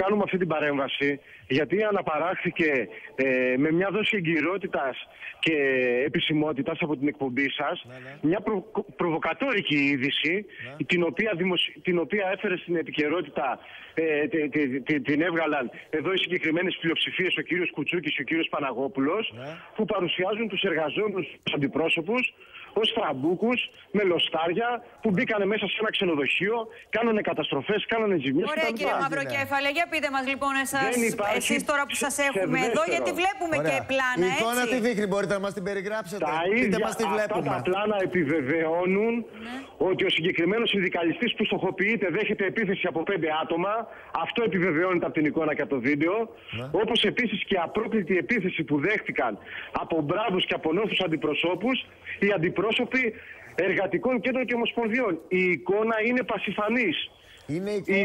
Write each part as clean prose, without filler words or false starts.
κάνουμε αυτή την παρέμβαση, γιατί αναπαράχθηκε με μια δόση εγκυρότητας και επισημότητας από την εκπομπή σας, μια προβοκατόρικη είδηση, την οποία έφερε στην επικαιρότητα, την έβγαλαν εδώ οι συγκεκριμένες πλειοψηφίες, ο κύριος Κουτσούκης και ο κύριος Παναγόπουλος, που παρουσιάζουν τους εργαζόμενους αντιπρόσωπους ως τραμπούκους, με λοστάρια που μπήκανε μέσα σε ένα ξενοδοχείο, κάνανε καταστροφές, κάνανε ζημιές. Ωραία, κύριε Μαυροκέφαλε, για πείτε μας λοιπόν εσείς τώρα που σας έχουμε εδώ, γιατί βλέπουμε και πλάνα, έτσι. Η εικόνα τι δείχνει, μπορείτε να μας την περιγράψετε? Αυτά τα πλάνα επιβεβαιώνουν ότι ο συγκεκριμένος συνδικαλιστής που στοχοποιείται δέχεται επίθεση από 5 άτομα. Αυτό επιβεβαιώνεται από την εικόνα και από το βίντεο. Όπως επίσης και απρόκλητη επίθεση που δέχτηκαν από μπράβους και από νόθους αντιπροσώπους οι αντιπρόσωποι εργατικών κέντρων και ομοσπονδιών. Η εικόνα είναι πασιφανής. Είναι η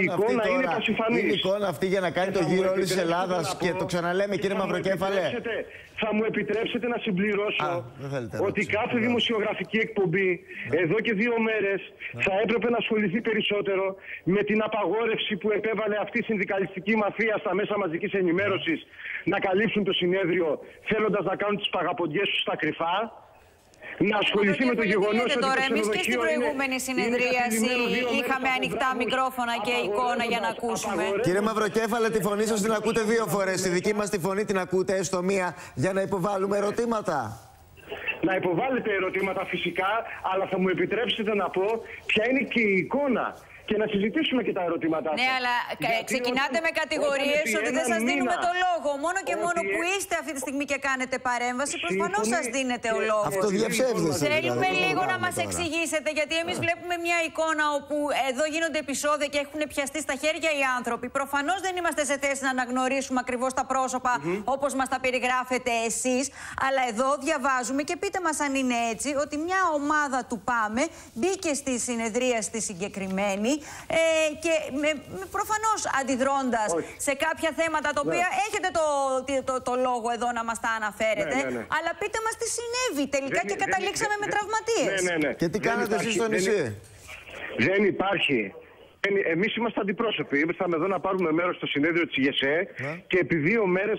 εικόνα αυτή για να κάνει το γύρο όλης της Ελλάδας και το ξαναλέμε, κύριε Μαυροκέφαλε. Θα μου επιτρέψετε να συμπληρώσω ότι κάθε δημοσιογραφική εκπομπή εδώ και 2 μέρες θα έπρεπε να ασχοληθεί περισσότερο με την απαγόρευση που επέβαλε αυτή η συνδικαλιστική μαφία στα μέσα μαζικής ενημέρωσης να καλύψουν το συνέδριο, θέλοντας να κάνουν τις παγαποντιές τους στα κρυφά. Να ασχοληθεί με το γεγονός ότι τώρα, εμείς και στην προηγούμενη συνεδρίαση είχαμε ανοιχτά μικρόφωνα και εικόνα για να ακούσουμε. Κύριε Μαυροκέφαλε, τη φωνή σας την ακούτε 2 φορές. Τη δική μας τη φωνή την ακούτε έστω 1 για να υποβάλουμε ερωτήματα? Να υποβάλλετε ερωτήματα φυσικά, αλλά θα μου επιτρέψετε να πω ποια είναι και η εικόνα και να συζητήσουμε και τα ερωτήματά σας. Ναι, αλλά ξεκινάτε με κατηγορίες ότι δεν σας δίνουμε το λόγο. Μόνο και μόνο που είστε αυτή τη στιγμή και κάνετε παρέμβαση, προφανώς σας δίνετε ο λόγος. Αυτό διαψεύδεστε. Θέλουμε λίγο να μας εξηγήσετε, γιατί εμείς βλέπουμε μια εικόνα όπου εδώ γίνονται επεισόδια και έχουν πιαστεί στα χέρια οι άνθρωποι. Προφανώς δεν είμαστε σε θέση να αναγνωρίσουμε ακριβώς τα πρόσωπα όπως μας τα περιγράφετε εσείς. Αλλά εδώ διαβάζουμε, και πείτε μας αν είναι έτσι, ότι μια ομάδα του ΠΑΜΕ μπήκε στη συνεδρία στη συγκεκριμένη. Και προφανώς αντιδρώντας σε κάποια θέματα τα οποία έχετε το λόγο εδώ να μας τα αναφέρετε. Αλλά πείτε μας τι συνέβη τελικά και καταλήξαμε με τραυματίες. Και τι κάνατε εσείς στο νησί? Δεν υπάρχει. Εμείς είμαστε αντιπρόσωποι. Ήρθαμε εδώ να πάρουμε μέρος στο συνέδριο της ΓΕΣΕ και επί 2 μέρες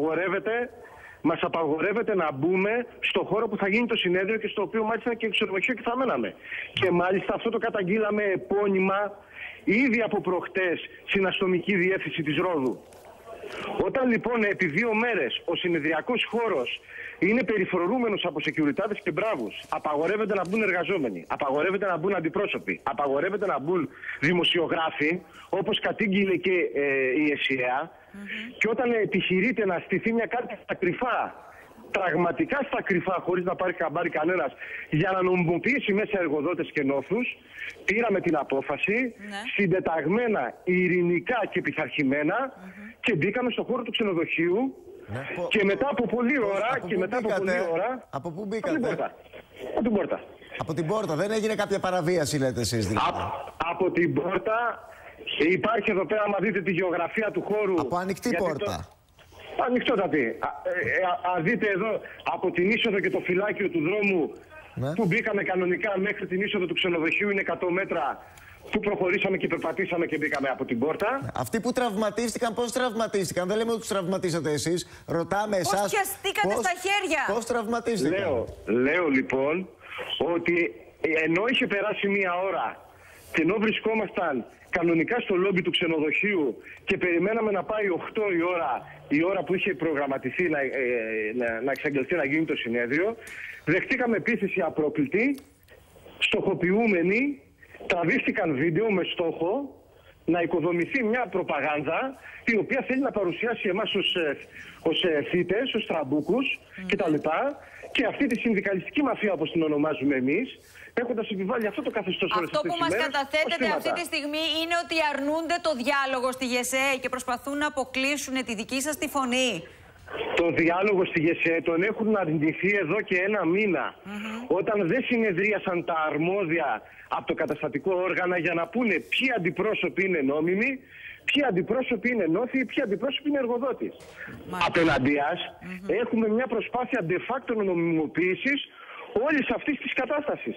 μας απαγορεύεται να μπούμε στο χώρο που θα γίνει το συνέδριο και στο οποίο μάλιστα και ξενοδοχείο και θα μέναμε. Και μάλιστα αυτό το καταγγείλαμε επώνυμα ήδη από προχτές στην αστυνομική διεύθυνση της Ρόδου. Όταν λοιπόν επί 2 μέρες ο συνεδριακός χώρος είναι περιφρονούμενος από σεκιουριτάδες και μπράβους, απαγορεύεται να μπουν εργαζόμενοι, απαγορεύεται να μπουν αντιπρόσωποι, απαγορεύεται να μπουν δημοσιογράφοι, όπως κατήγγειλε και η ΕΣΥΑ, και όταν επιχειρείται να στηθεί μια κάρτα στα κρυφά, πραγματικά στα κρυφά, χωρίς να πάρει χαμπάρι κανένας, για να νομιμοποιήσει μέσα εργοδότες και νόθους, πήραμε την απόφαση, συντεταγμένα, ειρηνικά και πειθαρχημένα, και μπήκαμε στον χώρο του ξενοδοχείου. Και μετά από πολλή ώρα. Από πού μπήκατε? Από την πόρτα. Από την πόρτα. Δεν έγινε κάποια παραβίαση, λέτε εσείς δηλαδή? Από την πόρτα. Υπάρχει εδώ πέρα, άμα δείτε τη γεωγραφία του χώρου. Από ανοιχτή πόρτα. Ανοιχτότατη. Αν δείτε εδώ από την είσοδο και το φυλάκιο του δρόμου που μπήκαμε κανονικά μέχρι την είσοδο του ξενοδοχείου είναι 100 μέτρα. Που προχωρήσαμε και περπατήσαμε και μπήκαμε από την πόρτα. Αυτοί που τραυματίστηκαν, πώς τραυματίστηκαν? Δεν λέμε ότι τους τραυματίσατε εσείς. Ρωτάμε εσάς. Πώς πιαστήκατε στα χέρια? Πώς τραυματίστηκαν? Λέω λοιπόν ότι ενώ είχε περάσει 1 ώρα και ενώ βρισκόμασταν κανονικά στο λόμπι του ξενοδοχείου και περιμέναμε να πάει 8 η ώρα που είχε προγραμματιστεί να εξαγγελθεί να γίνει το συνέδριο, δεχτήκαμε επίθεση απρόκλητη, στοχοποιούμενη. Τραβήστηκαν βίντεο με στόχο να οικοδομηθεί μια προπαγάνδα η οποία θέλει να παρουσιάσει εμάς ως θύτες, ως τραμπούκους κτλ. Και αυτή τη συνδικαλιστική μαφία, όπως την ονομάζουμε εμείς, έχοντας επιβάλει αυτό το καθεστώς. Αυτό που μας καταθέτεται αυτή τη στιγμή είναι ότι αρνούνται το διάλογο στη ΓΕΣΕ και προσπαθούν να αποκλείσουν τη δική σας τη φωνή. Το διάλογο στη ΓΕΣΕ τον έχουν αρνηθεί εδώ και 1 μήνα. Όταν δεν συνεδρίασαν τα αρμόδια από το καταστατικό όργανα για να πούνε ποιοι αντιπρόσωποι είναι νόμιμοι, ποιοι αντιπρόσωποι είναι νόθοι, ποιοι αντιπρόσωποι είναι εργοδότης. Απέναντίας έχουμε μια προσπάθεια de facto νομιμοποίησης όλης αυτής της κατάστασης.